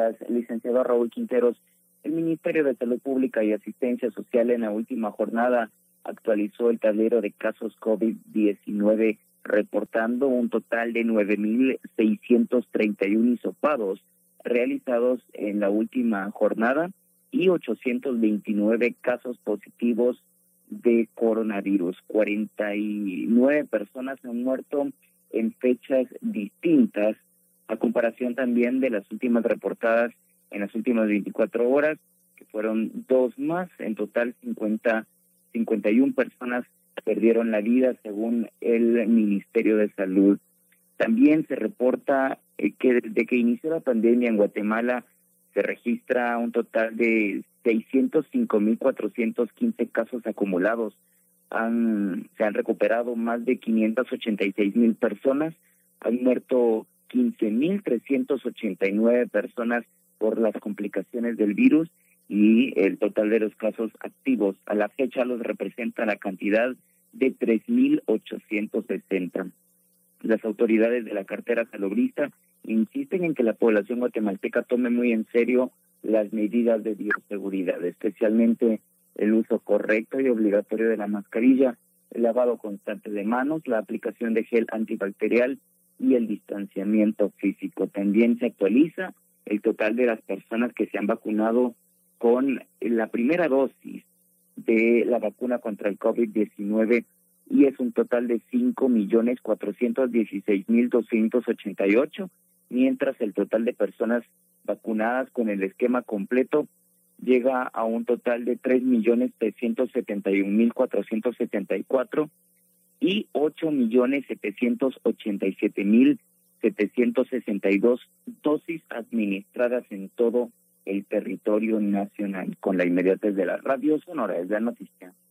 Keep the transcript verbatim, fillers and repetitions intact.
Gracias, licenciado Raúl Quinteros. El Ministerio de Salud Pública y Asistencia Social en la última jornada actualizó el tablero de casos COVID diecinueve, reportando un total de nueve mil seiscientos treinta y uno hisopados realizados en la última jornada y ochocientos veintinueve casos positivos de coronavirus. cuarenta y nueve personas han muerto en fechas distintas, a comparación también de las últimas reportadas en las últimas veinticuatro horas, que fueron dos más. En total, cincuenta, cincuenta y una personas perdieron la vida, según el Ministerio de Salud. También se reporta eh, que desde que inició la pandemia en Guatemala se registra un total de seiscientos cinco mil cuatrocientos quince casos acumulados. Han, se han recuperado más de quinientas ochenta y seis mil personas, han muerto quince mil trescientas ochenta y nueve personas por las complicaciones del virus, y el total de los casos activos a la fecha los representa la cantidad de tres mil ochocientos sesenta. Las autoridades de la cartera salubrista insisten en que la población guatemalteca tome muy en serio las medidas de bioseguridad, especialmente el uso correcto y obligatorio de la mascarilla, el lavado constante de manos, la aplicación de gel antibacterial y el distanciamiento físico. También se actualiza el total de las personas que se han vacunado con la primera dosis de la vacuna contra el COVID diecinueve, y es un total de cinco millones cuatrocientos dieciséis mil doscientos ochenta y ocho, mientras el total de personas vacunadas con el esquema completo llega a un total de tres millones trescientos setenta y un mil cuatrocientos setenta y cuatro y ocho millones setecientos ochenta y siete mil setecientos sesenta y dos dosis administradas en todo el territorio nacional. Con la inmediatez de la Radio Sonora es la noticia.